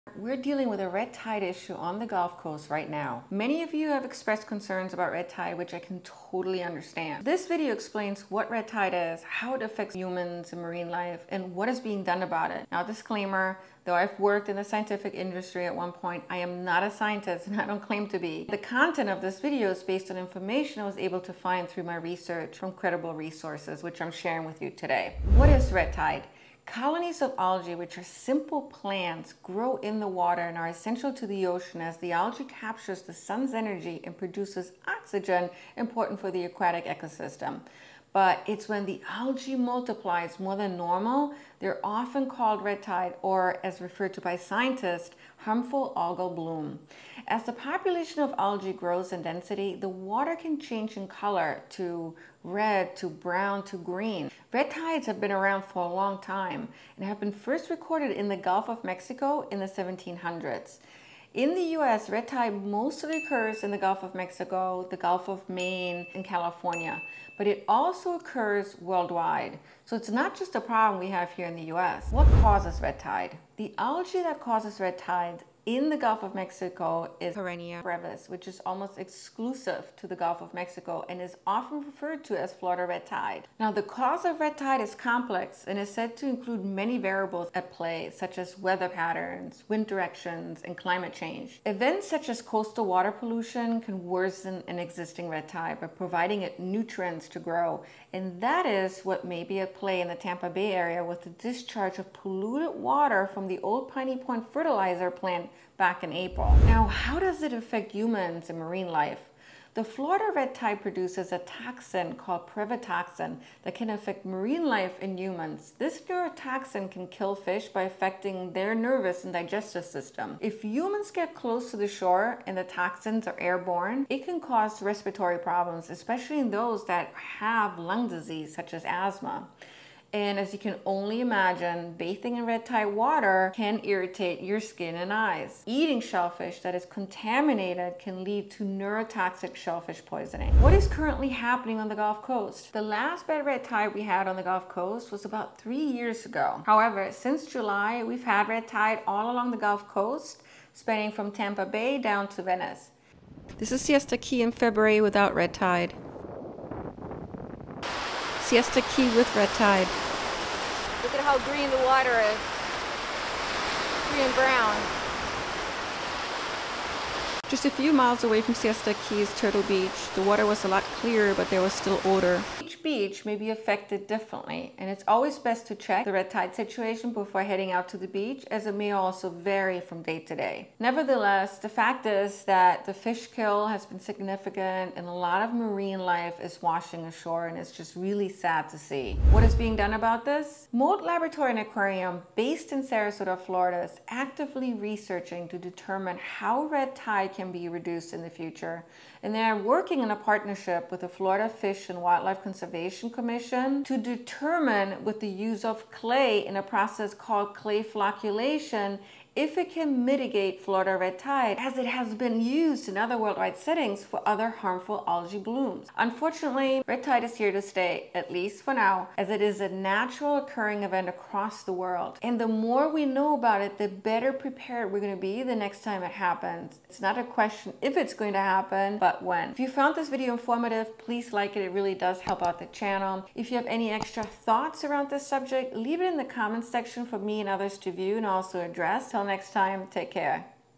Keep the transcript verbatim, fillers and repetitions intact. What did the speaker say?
We're dealing with a red tide issue on the Gulf Coast right now. Many of you have expressed concerns about red tide, which I can totally understand. This video explains what red tide is, how it affects humans and marine life, and what is being done about it. Now, disclaimer, though I've worked in the scientific industry at one point, I am not a scientist and I don't claim to be. The content of this video is based on information I was able to find through my research from credible resources, which I'm sharing with you today. What is red tide? Colonies of algae, which are simple plants, grow in the water and are essential to the ocean as the algae captures the sun's energy and produces oxygen, important for the aquatic ecosystem. But it's when the algae multiplies more than normal, they're often called red tide, or as referred to by scientists, harmful algal bloom. As the population of algae grows in density, the water can change in color to red, to brown, to green. Red tides have been around for a long time and have been first recorded in the Gulf of Mexico in the seventeen hundreds. In the U S, red tide mostly occurs in the Gulf of Mexico, the Gulf of Maine, and California, but it also occurs worldwide. So it's not just a problem we have here in the U S. What causes red tide? The algae that causes red tide in the Gulf of Mexico is Perennia brevis, which is almost exclusive to the Gulf of Mexico and is often referred to as Florida red tide. Now, the cause of red tide is complex and is said to include many variables at play, such as weather patterns, wind directions, and climate change. Events such as coastal water pollution can worsen an existing red tide by providing it nutrients to grow, and that is what may be at play in the Tampa Bay area with the discharge of polluted water from the old Piney Point fertilizer plant back in April. Now, how does it affect humans and marine life? The Florida red tide produces a toxin called previtoxin that can affect marine life and humans. This neurotoxin can kill fish by affecting their nervous and digestive system. If humans get close to the shore and the toxins are airborne, it can cause respiratory problems, especially in those that have lung disease such as asthma. And as you can only imagine, bathing in red tide water can irritate your skin and eyes. Eating shellfish that is contaminated can lead to neurotoxic shellfish poisoning. What is currently happening on the Gulf Coast? The last bad red tide we had on the Gulf Coast was about three years ago. However, since July, we've had red tide all along the Gulf Coast, spanning from Tampa Bay down to Venice. This is Siesta Key in February without red tide. Siesta Key with red tide. Look at how green the water is. Green brown. Just a few miles away from Siesta Key is Turtle Beach. The water was a lot clearer, but there was still odor. Each beach may be affected differently, and it's always best to check the red tide situation before heading out to the beach, as it may also vary from day to day. Nevertheless, the fact is that the fish kill has been significant and a lot of marine life is washing ashore, and it's just really sad to see. What is being done about this? Mote Laboratory and Aquarium, based in Sarasota, Florida, is actively researching to determine how red tide can be reduced in the future. And they are working in a partnership with the Florida Fish and Wildlife Conservation Commission to determine, with the use of clay in a process called clay flocculation, if it can mitigate Florida red tide, as it has been used in other worldwide settings for other harmful algae blooms. Unfortunately, red tide is here to stay, at least for now, as it is a natural occurring event across the world. And the more we know about it, the better prepared we're going to be the next time it happens. It's not a question if it's going to happen, but when. If you found this video informative, please like it. It really does help out the channel. If you have any extra thoughts around this subject, leave it in the comments section for me and others to view and also address. Till next time, take care.